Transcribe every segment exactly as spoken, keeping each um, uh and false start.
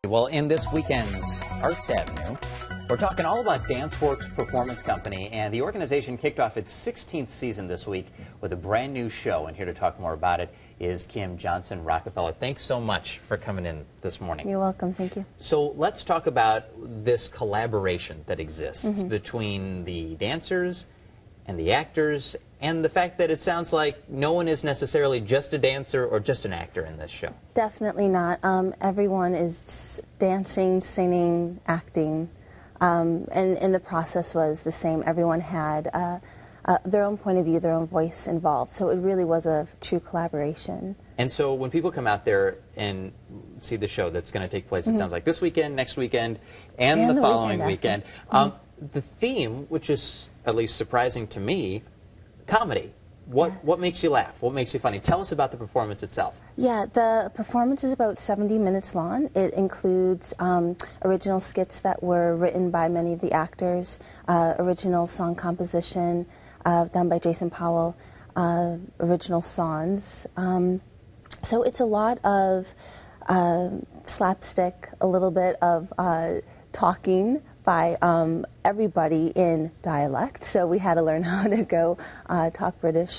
Well, in this weekend's Arts Avenue, we're talking all about Danceworks Performance Company, and the organization kicked off its sixteenth season this week with a brand new show. And here to talk more about it is Kim Johnson-Rockefeller. Thanks so much for coming in this morning. You're welcome. Thank you. So let's talk about this collaboration that exists Mm-hmm. between the dancers and the actors, and the fact that it sounds like no one is necessarily just a dancer or just an actor in this show. Definitely not. Um, everyone is dancing, singing, acting, um, and, and the process was the same. Everyone had uh, uh, their own point of view, their own voice involved, so it really was a true collaboration. And so when people come out there and see the show that's going to take place, it mm-hmm. sounds like this weekend, next weekend, and, and the, the following weekend. weekend, um, mm-hmm. the theme, which is at least surprising to me, comedy. What Yeah. what makes you laugh? What makes you funny? Tell us about the performance itself. Yeah, the performance is about seventy minutes long. It includes um, original skits that were written by many of the actors, uh, original song composition uh, done by Jason Powell, uh, original songs. Um, so it's a lot of uh, slapstick, a little bit of uh, talking by um, everybody in dialect, so we had to learn how to go uh, talk British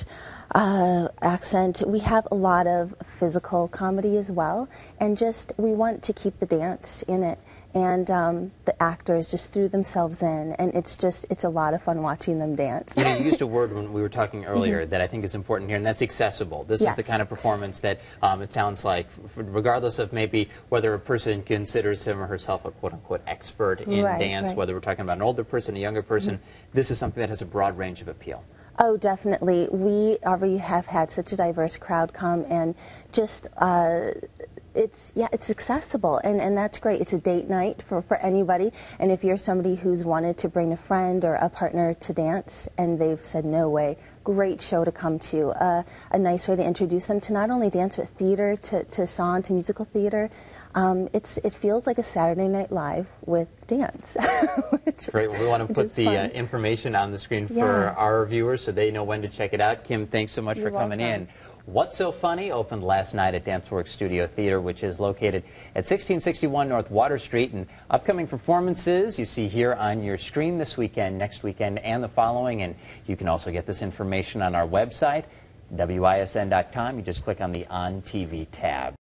uh, accent. We have a lot of physical comedy as well, and just we want to keep the dance in it, and um, the actors just threw themselves in, and it's just, it's a lot of fun watching them dance. You know, you used a word when we were talking earlier mm-hmm. that I think is important here, and that's accessible. This yes. is the kind of performance that um, it sounds like, regardless of maybe whether a person considers him or herself a quote-unquote expert in right, dance, right. whether we're talking about an older person, a younger person, mm-hmm. this is something that has a broad range of appeal. Oh, definitely. We already have had such a diverse crowd come, and just uh, it's yeah, it's accessible, and and that's great. It's a date night for for anybody, and if you're somebody who's wanted to bring a friend or a partner to dance, and they've said no way, great show to come to. Uh, a nice way to introduce them to not only dance but theater, to to song, to musical theater. Um, it's it feels like a Saturday Night Live with dance. Great. Well, we want to put the uh, information on the screen for yeah. our viewers so they know when to check it out. Kim, thanks so much You're for coming welcome. in. What's So Funny opened last night at Danceworks Studio Theatre, which is located at sixteen sixty-one North Water Street. And upcoming performances you see here on your screen this weekend, next weekend, and the following. And you can also get this information on our website, W I S N dot com. You just click on the On T V tab.